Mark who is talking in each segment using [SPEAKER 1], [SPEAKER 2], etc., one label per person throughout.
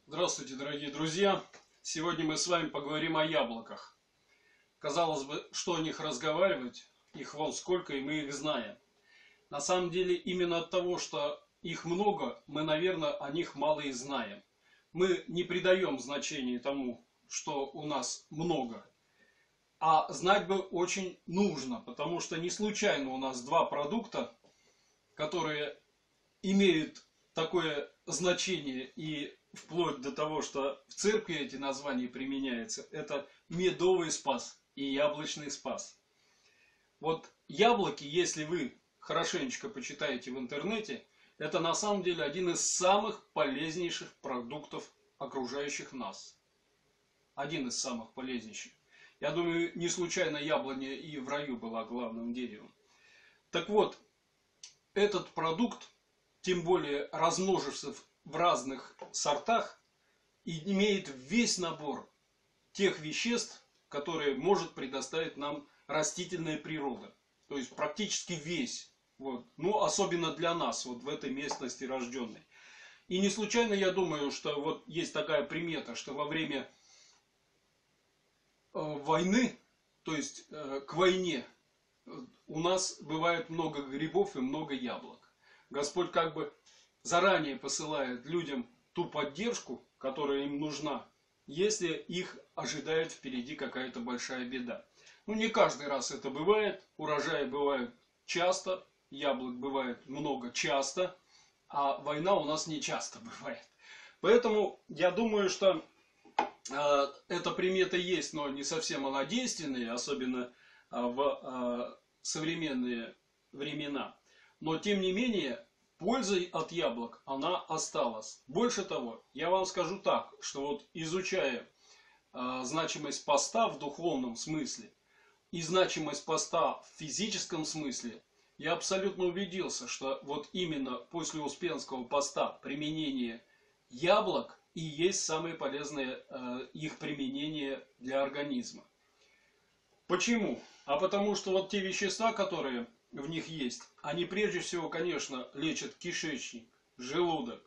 [SPEAKER 1] Здравствуйте, дорогие друзья! Сегодня мы с вами поговорим о яблоках. Казалось бы, что о них разговаривать, их вон сколько, и мы их знаем. На самом деле, именно от того, что их много, мы, наверное, о них мало и знаем. Мы не придаем значения тому, что у нас много. А знать бы очень нужно, потому что не случайно у нас два продукта, которые имеют такое значение и вплоть до того, что в церкви эти названия применяются, это медовый спас и яблочный спас. Вот яблоки, если вы хорошенечко почитаете в интернете, это на самом деле один из самых полезнейших продуктов окружающих нас. Один из самых полезнейших. Я думаю, не случайно яблоня и в раю была главным деревом. Так вот, этот продукт, тем более размножившись в разных сортах, и имеет весь набор тех веществ, которые может предоставить нам растительная природа. То есть практически весь. Вот. Ну, особенно для нас, вот в этой местности рожденной. И не случайно я думаю, что вот есть такая примета, что во время войны, то есть к войне, у нас бывает много грибов и много яблок. Господь как бы заранее посылает людям ту поддержку, которая им нужна, если их ожидает впереди какая-то большая беда. Ну, не каждый раз это бывает. Урожаи бывают часто, яблок бывает много часто, а война у нас не часто бывает. Поэтому я думаю, что эта примета есть, но не совсем она действенная, особенно в современные времена. Но тем не менее, пользой от яблок она осталась. Больше того, я вам скажу так, что вот изучая значимость поста в духовном смысле и значимость поста в физическом смысле, я абсолютно убедился, что вот именно после Успенского поста применение яблок и есть самое полезное их применение для организма. Почему? А потому что вот те вещества, которые в них есть, они прежде всего, конечно, лечат кишечник, желудок,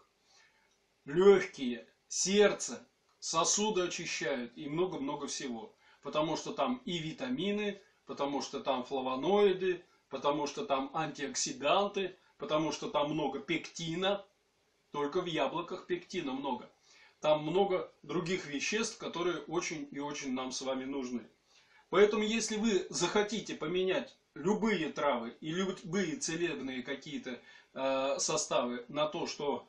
[SPEAKER 1] легкие, сердце, сосуды очищают и много-много всего. Потому что там и витамины, потому что там флавоноиды, потому что там антиоксиданты, потому что там много пектина. Только в яблоках пектина много. Там много других веществ, которые очень и очень нам с вами нужны. Поэтому, если вы захотите поменять любые травы и любые целебные какие-то составы на то, что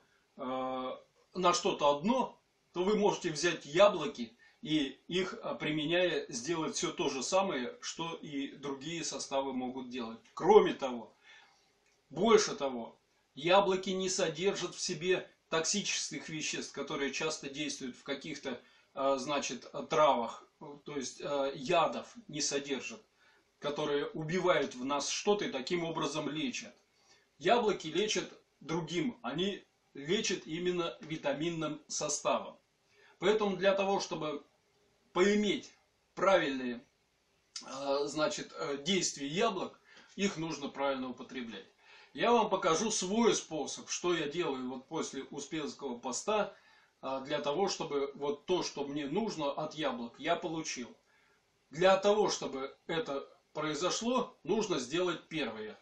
[SPEAKER 1] на что-то одно, то вы можете взять яблоки и их применяя сделать все то же самое, что и другие составы могут делать. Кроме того, больше того, яблоки не содержат в себе токсических веществ, которые часто действуют в каких-то, значит, травах, то есть ядов не содержат, которые убивают в нас что-то и таким образом лечат. Яблоки лечат другим, они лечат именно витаминным составом. Поэтому для того, чтобы поиметь правильные, значит, действия яблок, их нужно правильно употреблять. Я вам покажу свой способ, что я делаю вот после Успенского поста, для того, чтобы вот то, что мне нужно от яблок, я получил. Для того, чтобы это произошло, нужно сделать первое.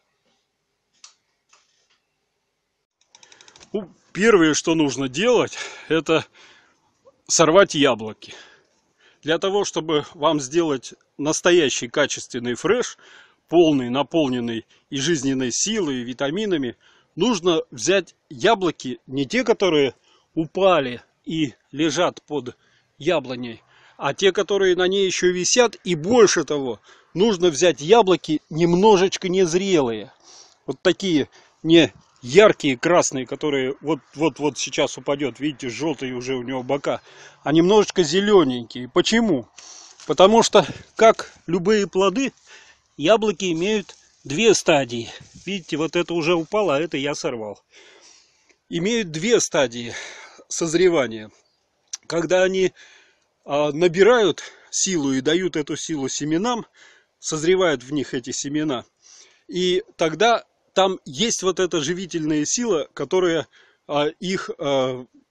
[SPEAKER 1] Первое, что нужно делать, это сорвать яблоки. Для того, чтобы вам сделать настоящий качественный фреш, полный, наполненный и жизненной силой, и витаминами, нужно взять яблоки, не те, которые упали и лежат под яблоней, а те, которые на ней еще висят. И больше того, нужно взять яблоки немножечко незрелые. Вот такие не яркие красные, которые вот сейчас упадет, видите, желтые уже у него бока, а немножечко зелененькие. Почему? Потому что, как любые плоды, яблоки имеют две стадии. Видите, вот это уже упало, а это я сорвал. Имеют две стадии созревания. Когда они набирают силу и дают эту силу семенам, созревают в них эти семена, и тогда там есть вот эта живительная сила, которая их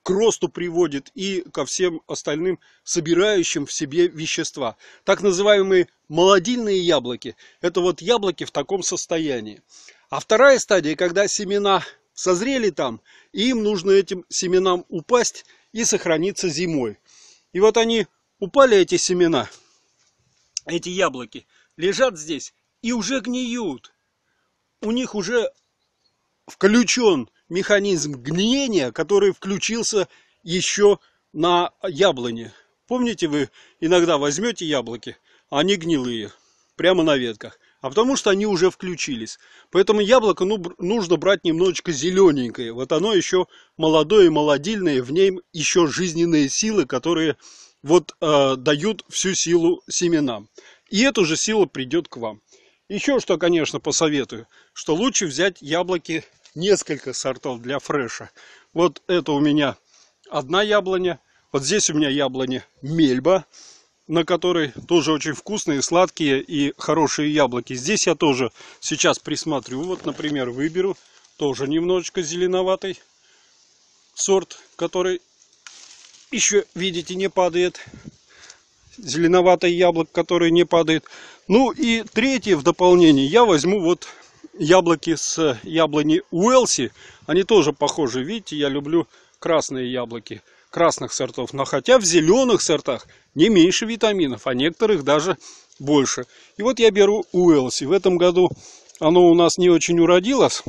[SPEAKER 2] к росту приводит и ко всем остальным собирающим в себе вещества. Так называемые молодильные яблоки – это вот яблоки в таком состоянии. А вторая стадия, когда семена созрели там, и им нужно этим семенам упасть и сохраниться зимой. И вот они упали, эти семена, эти яблоки, лежат здесь и уже гниют. У них уже включен механизм гниения, который включился еще на яблоне. Помните, вы иногда возьмете яблоки, а они гнилые, прямо на ветках. А потому что они уже включились. Поэтому яблоко нужно брать немножечко зелененькое. Вот оно еще молодое, молодильное, в нем еще жизненные силы, которые вот дают всю силу семенам. И эту же силу придет к вам. Еще что, конечно, посоветую, что лучше взять яблоки несколько сортов для фреша. Вот это у меня одна яблоня. Вот здесь у меня яблоня Мельба, на которой тоже очень вкусные, сладкие и хорошие яблоки. Здесь я тоже сейчас присмотрю. Вот, например, выберу тоже немножечко зеленоватый сорт, который еще, видите, не падает. Зеленоватое яблоко, которое не падает. Ну и третье в дополнение. Я возьму вот яблоки с яблони Уэлси. Они тоже похожи. Видите, я люблю красные яблоки красных сортов. Но хотя в зеленых сортах не меньше витаминов, а некоторых даже больше. И вот я беру Уэлси. В этом году оно у нас не очень уродилось.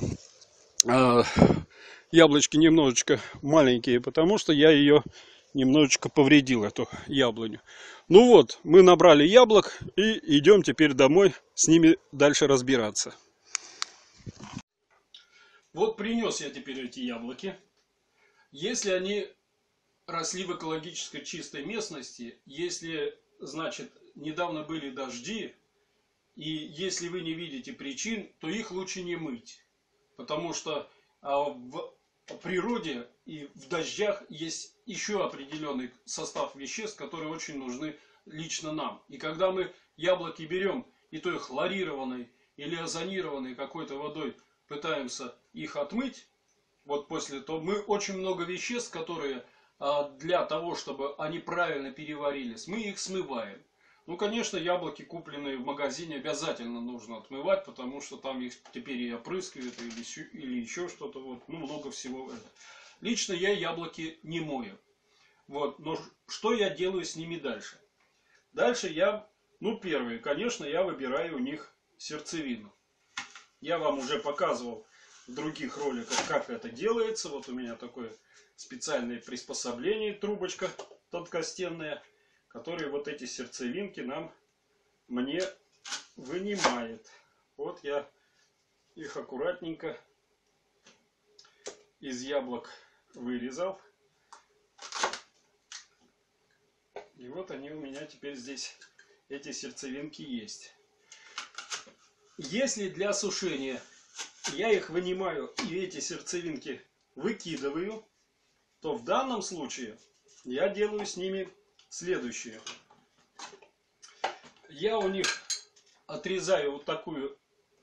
[SPEAKER 2] Яблочки немножечко маленькие, потому что я ее немножечко повредил, эту яблоню. Ну вот, мы набрали яблок и идем теперь домой с ними дальше разбираться.
[SPEAKER 1] Вот принес я теперь эти яблоки. Если они росли в экологически чистой местности, если, значит, недавно были дожди, и если вы не видите причин, то их лучше не мыть. Потому что в природе и в дождях есть еще определенный состав веществ, которые очень нужны лично нам. И когда мы яблоки берем и той хлорированной или озонированной какой-то водой пытаемся их отмыть, вот после того, мы очень много веществ, которые для того, чтобы они правильно переварились, мы их смываем. Ну, конечно, яблоки, купленные в магазине, обязательно нужно отмывать, потому что там их теперь и опрыскивают, или еще что-то, вот, ну, много всего. Лично я яблоки не мою. Вот, но что я делаю с ними дальше? Дальше я, ну, первое, конечно, я выбираю у них сердцевину. Я вам уже показывал в других роликах, как это делается. Вот у меня такое специальное приспособление, трубочка тонкостенная, которые вот эти сердцевинки мне вынимает. Вот я их аккуратненько из яблок вырезал. И вот они у меня теперь здесь, эти сердцевинки есть. Если для сушения я их вынимаю и эти сердцевинки выкидываю, то в данном случае я делаю с ними следующее. Я у них отрезаю вот такую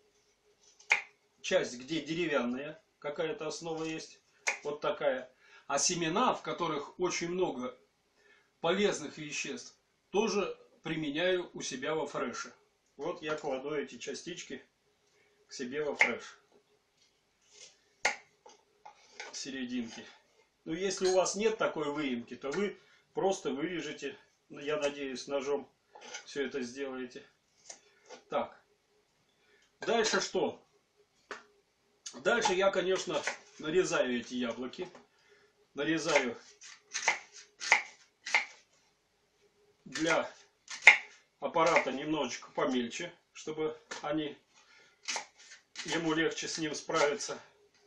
[SPEAKER 1] часть, где деревянная какая-то основа есть, вот такая. А семена, в которых очень много полезных веществ, тоже применяю у себя во фреше. Вот я кладу эти частички к себе во фреш. Серединки. Ну, если у вас нет такой выемки, то вы просто вырежете, я надеюсь, ножом все это сделаете. Так. Дальше что? Дальше я, конечно, нарезаю эти яблоки. Нарезаю для аппарата немножечко помельче, чтобы ему легче с ним справиться.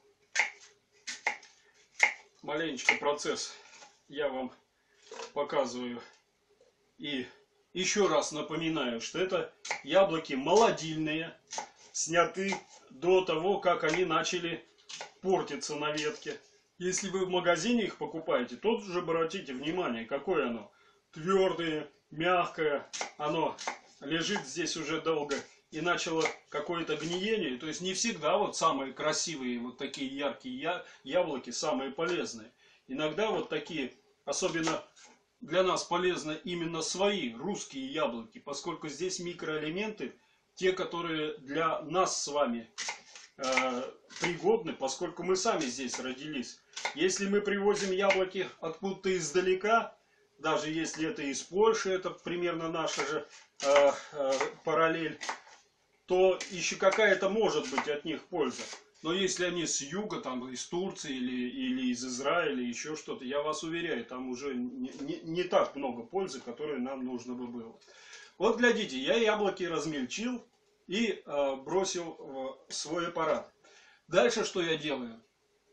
[SPEAKER 1] Маленечко процесс я вам показываю. И еще раз напоминаю, что это яблоки молодильные, сняты до того, как они начали портиться на ветке. Если вы в магазине их покупаете, то уже обратите внимание, какое оно твердое, мягкое. Оно лежит здесь уже долго и начало какое-то гниение. То есть не всегда вот самые красивые вот такие яркие яблоки самые полезные. Иногда вот такие, особенно для нас полезны именно свои русские яблоки, поскольку здесь микроэлементы, те, которые для нас с вами пригодны, поскольку мы сами здесь родились. Если мы привозим яблоки откуда-то издалека, даже если это из Польши, это примерно наша же параллель, то еще какая-то может быть от них польза. Но если они с юга, там, из Турции или из Израиля, еще что-то, я вас уверяю, там уже не так много пользы, которой нам нужно бы было. Вот глядите, я яблоки размельчил и бросил в свой аппарат. Дальше что я делаю?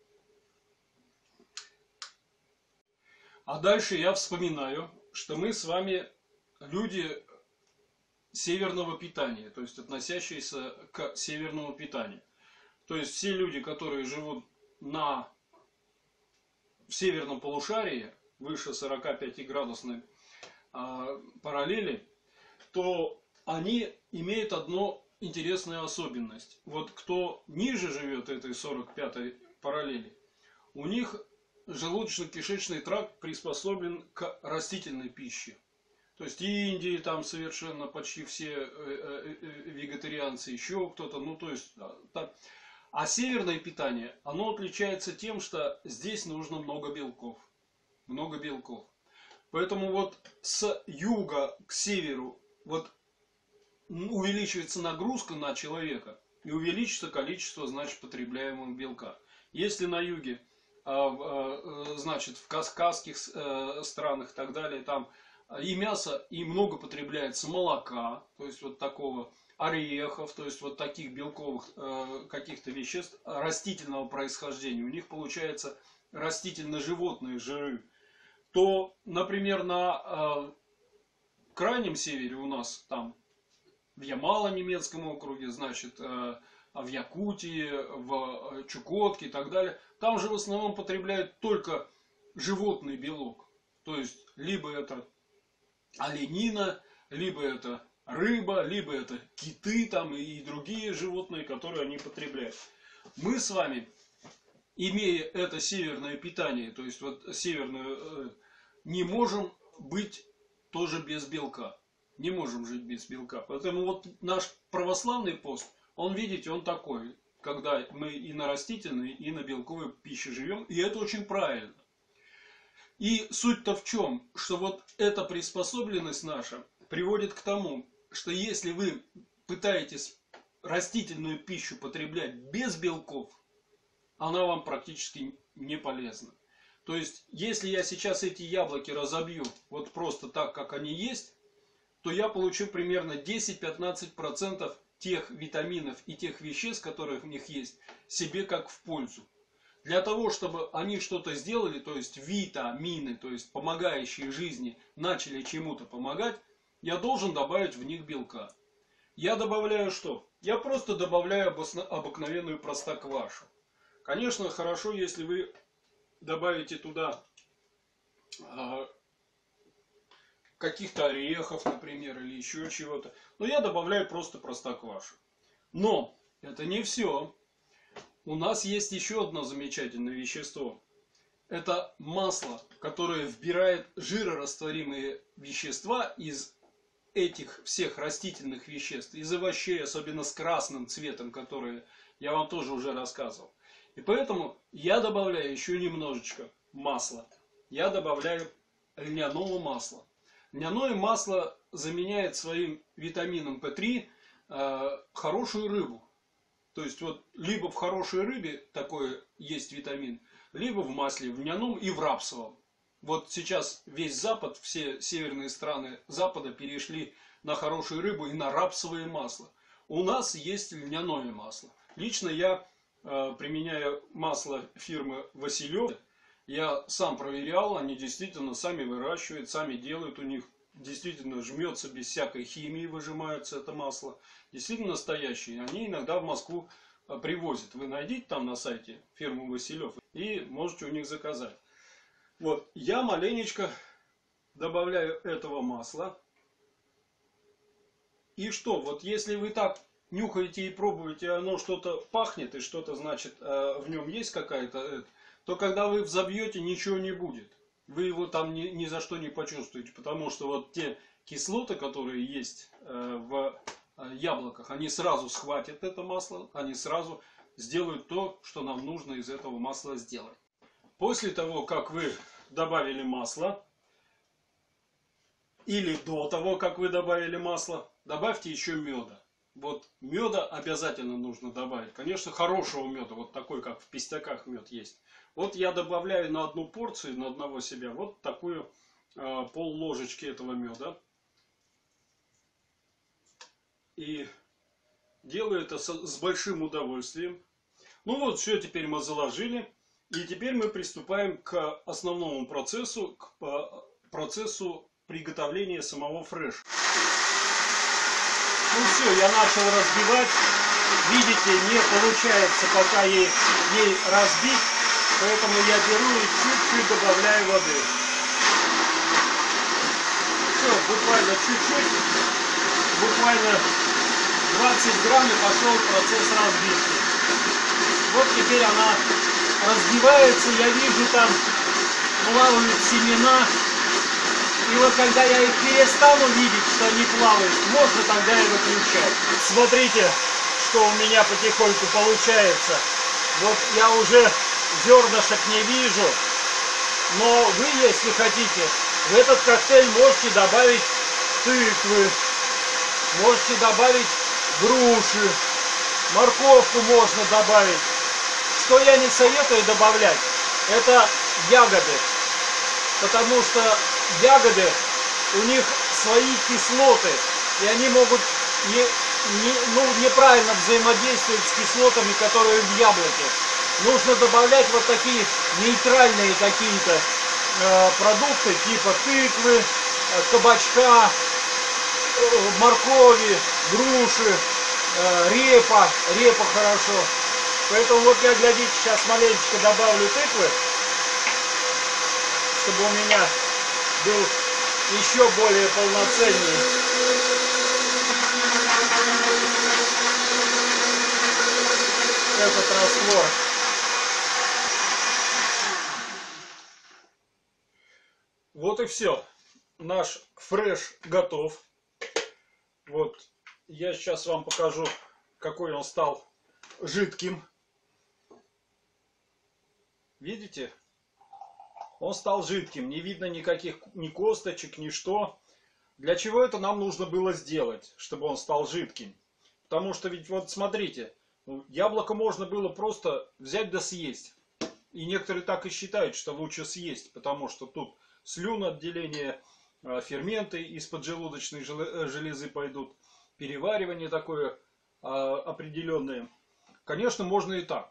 [SPEAKER 1] А дальше я вспоминаю, что мы с вами люди северного питания, то есть относящиеся к северному питанию. То есть все люди, которые живут в северном полушарии, выше 45-градусной параллели, то они имеют одну интересную особенность. Вот кто ниже живет этой 45-й параллели, у них желудочно-кишечный тракт приспособлен к растительной пище. То есть Индии там совершенно почти все вегетарианцы, еще кто-то, ну то есть так. А северное питание, оно отличается тем, что здесь нужно много белков. Много белков. Поэтому вот с юга к северу вот увеличивается нагрузка на человека и увеличится количество, значит, потребляемого белка. Если на юге, значит, в кавказских странах и так далее, там и мясо, и много потребляется молока, то есть вот такого, орехов, то есть вот таких белковых каких-то веществ растительного происхождения, у них получается растительно-животные жиры, то, например, на крайнем севере у нас там в Ямало-Немецком округе, значит, в Якутии, в Чукотке и так далее, там же в основном потребляют только животный белок, то есть либо это оленина, либо это рыба, либо это киты там и другие животные, которые они потребляют. Мы с вами, имея это северное питание, то есть вот северную, не можем быть тоже без белка. Не можем жить без белка. Поэтому вот наш православный пост, он, видите, он такой, когда мы и на растительной, и на белковой пище живем, и это очень правильно. И суть-то в чем? Что вот эта приспособленность наша приводит к тому, что если вы пытаетесь растительную пищу потреблять без белков, она вам практически не полезна. То есть, если я сейчас эти яблоки разобью вот просто так, как они есть, то я получу примерно 10-15% тех витаминов и тех веществ, которые в них есть, себе как в пользу. Для того, чтобы они что-то сделали, то есть витамины, то есть помогающие жизни, начали чему-то помогать, я должен добавить в них белка. Я добавляю что? Я просто добавляю обыкновенную простоквашу. Конечно, хорошо, если вы добавите туда каких-то орехов, например, или еще чего-то. Но я добавляю просто простоквашу. Но это не все. У нас есть еще одно замечательное вещество. Это масло, которое вбирает жирорастворимые вещества из этих всех растительных веществ, из овощей, особенно с красным цветом, которые я вам тоже уже рассказывал. И поэтому я добавляю еще немножечко масла. Я добавляю льняного масла. Льняное масло заменяет своим витамином P3 хорошую рыбу. То есть вот либо в хорошей рыбе такой есть витамин, либо в масле, в льняном и в рапсовом. Вот сейчас весь Запад, все северные страны Запада перешли на хорошую рыбу и на рапсовое масло. У нас есть льняное масло. Лично я применяю масло фирмы Василев. Я сам проверял, они действительно сами выращивают, сами делают. У них действительно жмется без всякой химии, выжимается это масло. Действительно настоящие. Они иногда в Москву привозят. Вы найдите там на сайте фирму Василев и можете у них заказать. Вот, я маленечко добавляю этого масла. И что, вот если вы так нюхаете и пробуете, оно что-то пахнет и что-то, значит, в нем есть какая-то, то когда вы взобьете, ничего не будет. Вы его там ни за что не почувствуете, потому что вот те кислоты, которые есть в яблоках, они сразу схватят это масло, они сразу сделают то, что нам нужно из этого масла сделать. После того, как вы добавили масло, или до того, как вы добавили масло, добавьте еще меда. Вот меда обязательно нужно добавить. Конечно, хорошего меда, вот такой, как в Пестяках мед есть. Вот я добавляю на одну порцию, на одного себя, вот такую пол-ложечки этого меда. И делаю это с большим удовольствием. Ну вот, все теперь мы заложили. И теперь мы приступаем к основному процессу, к процессу приготовления самого фреша. Ну все, я начал разбивать. Видите, не получается пока ей разбить. Поэтому я беру и чуть-чуть добавляю воды. Все, буквально чуть-чуть. Буквально 20 грамм и пошел процесс разбивки. Вот теперь она разбивается. Я вижу, там плавают семена. И вот когда я их перестану видеть, что они плавают, можно тогда и выключать. Смотрите, что у меня потихоньку получается. Вот я уже зернышек не вижу. Но вы, если хотите, в этот коктейль можете добавить тыквы. Можете добавить груши. Морковку можно добавить. Что я не советую добавлять, это ягоды. Потому что ягоды, у них свои кислоты, и они могут неправильно взаимодействовать с кислотами, которые в яблоке. Нужно добавлять вот такие нейтральные какие-то продукты, типа тыквы, кабачка, моркови, груши, репа хорошо. Поэтому вот я, глядите, сейчас маленечко добавлю тыквы, чтобы у меня был еще более полноценный этот раствор. Вот и все. Наш фреш готов. Вот я сейчас вам покажу, какой он стал жидким. Видите? Он стал жидким, не видно никаких ни косточек, ни что. Для чего это нам нужно было сделать, чтобы он стал жидким? Потому что ведь вот смотрите, яблоко можно было просто взять да съесть. И некоторые так и считают, что лучше съесть, потому что тут слюноотделение, ферменты из поджелудочной железы пойдут, переваривание такое определенное. Конечно, можно и так.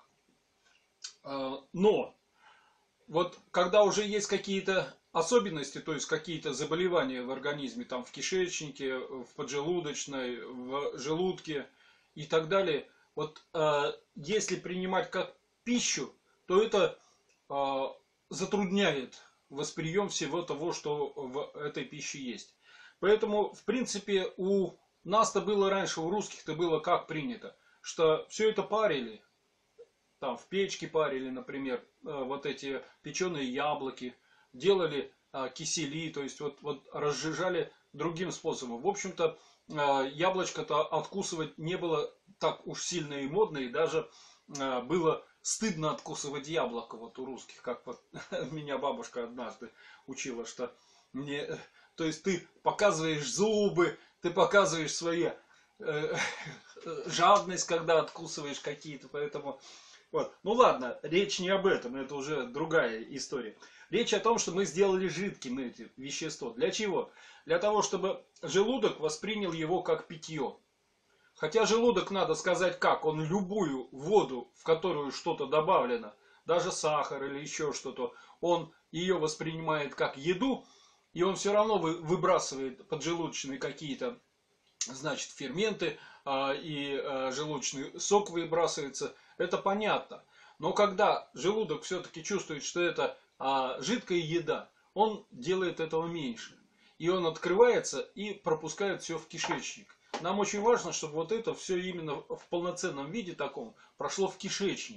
[SPEAKER 1] Но вот когда уже есть какие-то особенности, то есть какие-то заболевания в организме, там в кишечнике, в поджелудочной, в желудке и так далее, вот если принимать как пищу, то это затрудняет восприем всего того, что в этой пище есть. Поэтому, в принципе, у нас-то было раньше, у русских-то было как принято, что все это парили. Там в печке парили, например, вот эти печеные яблоки, делали кисели, то есть вот разжижали другим способом. В общем-то, яблочко-то откусывать не было так уж сильно и модно, и даже было стыдно откусывать яблоко вот у русских, как вот меня бабушка однажды учила, что то есть ты показываешь зубы, ты показываешь свою жадность, когда откусываешь какие-то, поэтому вот. Ну ладно, речь не об этом, это уже другая история. Речь о том, что мы сделали жидким это вещество. Для чего? Для того, чтобы желудок воспринял его как питье. Хотя желудок, надо сказать как, он любую воду, в которую что-то добавлено, даже сахар или еще что-то, он ее воспринимает как еду, и он все равно выбрасывает поджелудочные какие-то, значит, ферменты, и желудочный сок выбрасывается. Это понятно. Но когда желудок все-таки чувствует, что это жидкая еда, он делает этого меньше. И он открывается и пропускает все в кишечник. Нам очень важно, чтобы вот это все именно в полноценном виде таком прошло в кишечник.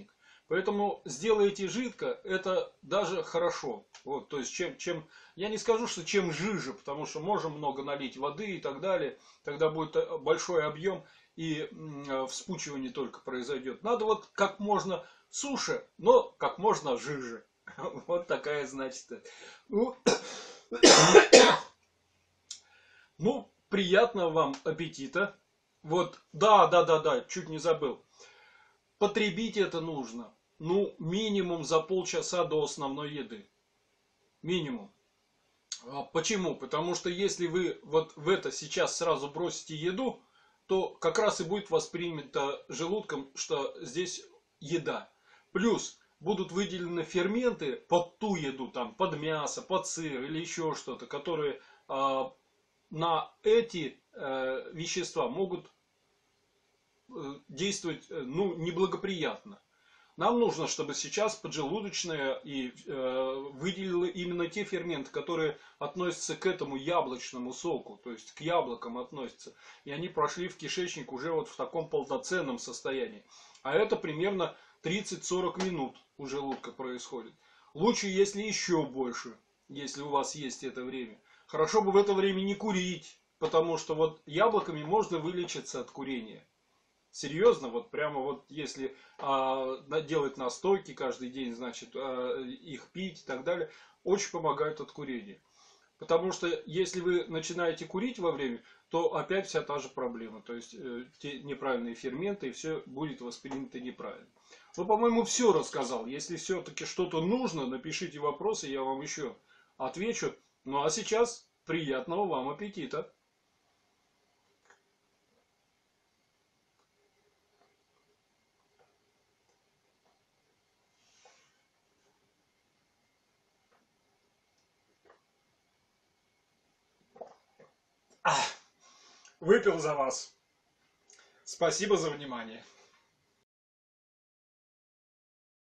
[SPEAKER 1] Поэтому сделайте жидко, это даже хорошо. Вот, то есть я не скажу, что чем жиже, потому что можем много налить воды и так далее, тогда будет большой объем и вспучивание только произойдет. Надо вот как можно суше, но как можно жиже. Вот такая, значит. Ну, приятного вам аппетита. Вот, да, чуть не забыл. Потребить это нужно. Ну, минимум за полчаса до основной еды. Минимум. Почему? Потому что если вы вот в это сейчас сразу бросите еду, то как раз и будет воспринято желудком, что здесь еда. Плюс будут выделены ферменты под ту еду, там, под мясо, под сыр или еще что-то, которые на эти вещества могут действовать неблагоприятно. Нам нужно, чтобы сейчас поджелудочная и выделила именно те ферменты, которые относятся к этому яблочному соку, то есть к яблокам относятся. И они прошли в кишечник уже вот в таком полноценном состоянии. А это примерно 30-40 минут у желудка происходит. Лучше, если еще больше, если у вас есть это время. Хорошо бы в это время не курить, потому что вот яблоками можно вылечиться от курения. Серьезно, вот прямо вот если делать настойки каждый день, значит, их пить и так далее, очень помогают от курения. Потому что если вы начинаете курить во время, то опять вся та же проблема. То есть те неправильные ферменты, и все будет воспринято неправильно. Ну, по-моему, все рассказал. Если все-таки что-то нужно, напишите вопросы, я вам еще отвечу. Ну, а сейчас приятного вам аппетита! Выпил за вас. Спасибо за внимание.